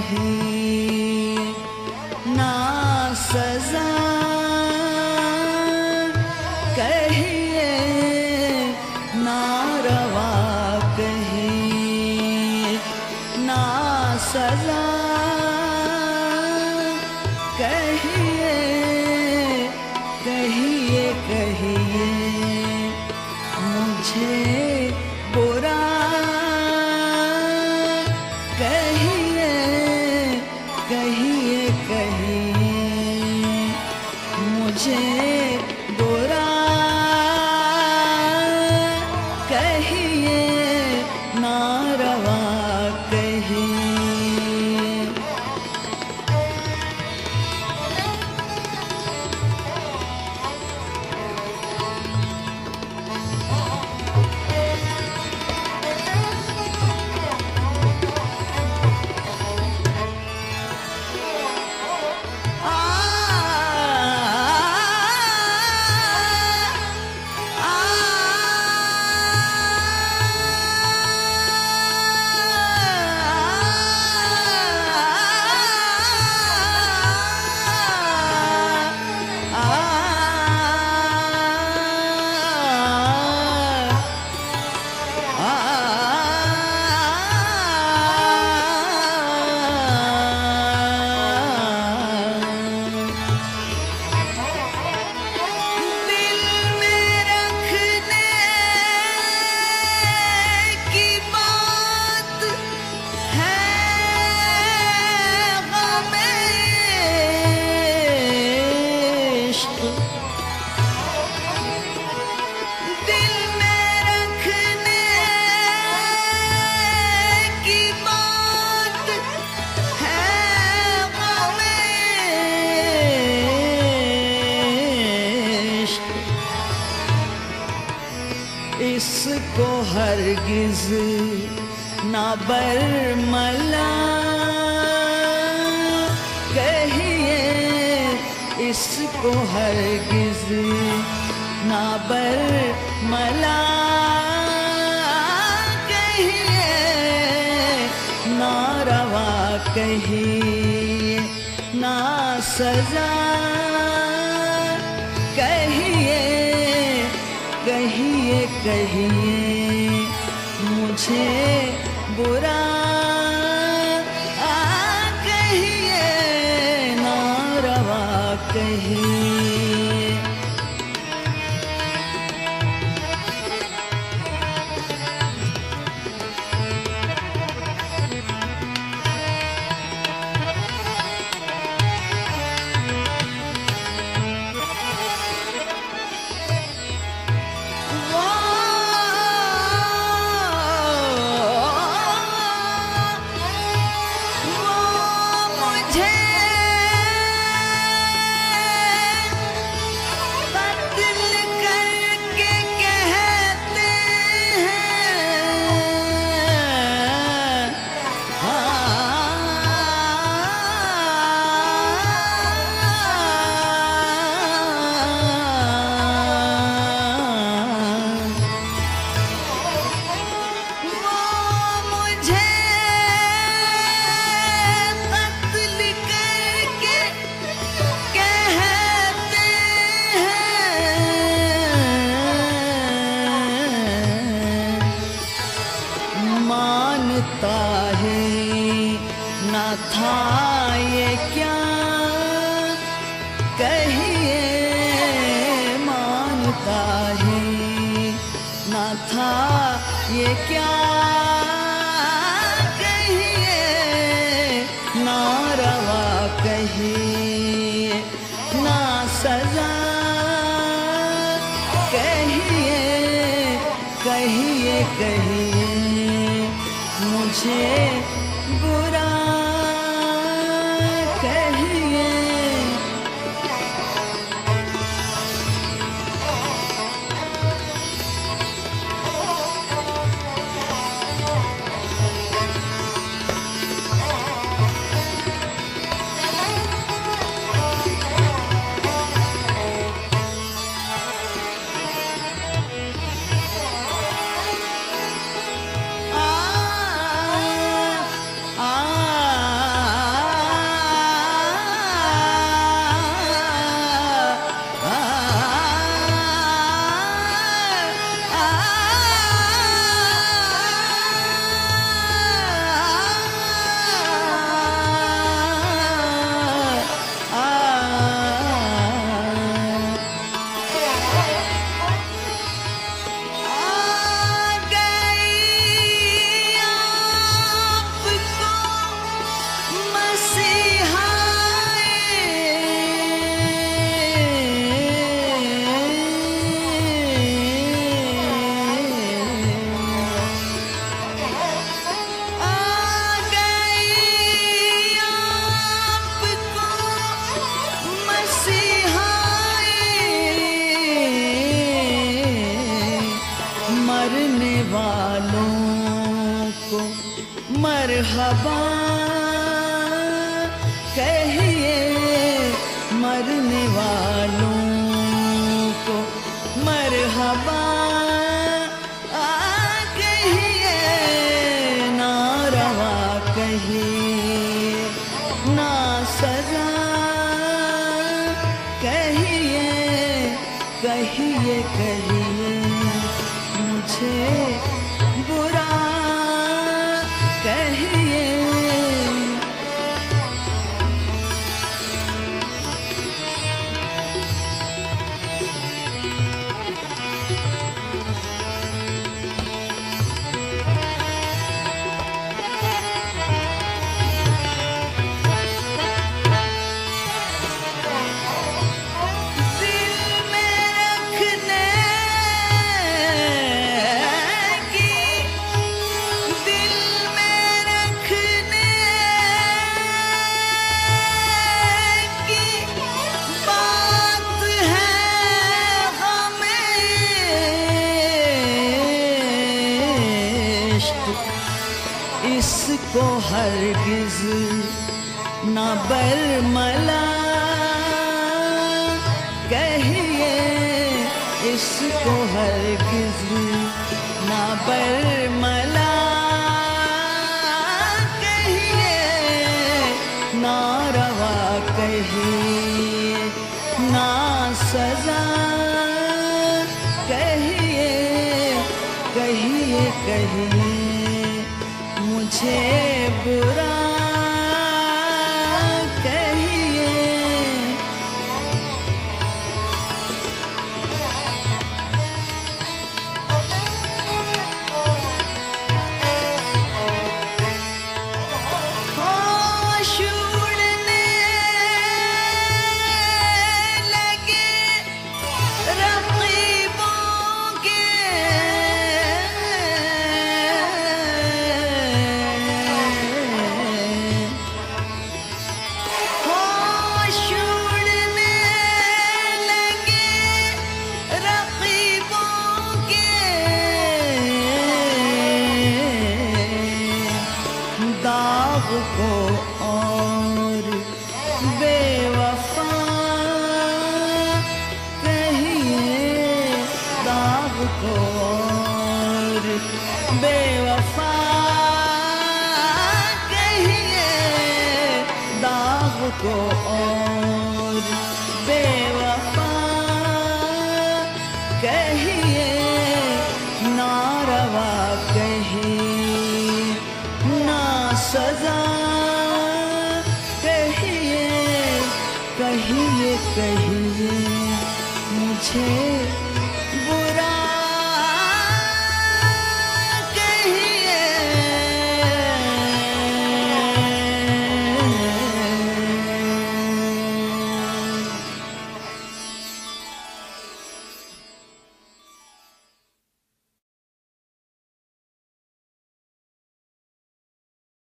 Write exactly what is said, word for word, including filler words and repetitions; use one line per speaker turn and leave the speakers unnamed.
कहीं ना सजा, कहिए ना रवा, कहीं ना सजा, कहिए कहिए कहिए मुझे बुरा, कहिए कहिए कहिए मुझे बुरा, कहिए ना रवा, कहिए। इसको हरगिज ना बरमला, कहिए इसको हरगिज ना बरमला, कहिए ना रवा, कहिए ना सजा, कहिए कहिए कहिए मुझे बुरा, कहिए ना रवा, कहिए।
आ
मरहबा कहिए मरने वालों को, मरहबा आ कहिए नारवा कहिए, ना सजा कहिए कहिए कहिए मुझे बुरा कहिए। इसको हरगिज ना बरमला कहिए, इसको हरगिज ना बरमला कहिए, नारवा कहिए, ना सजा कहिए कहिए कहिए मुझे बुरा कहिए। होश उड़ने लगे रकीबों के, दाग को और बेवफा कहिए, दाग को और बेवफा कहिए, दाग को और बेवफा कहिए, नारवा कहिए, ना सजा कहिए कहिए कहिए मुझे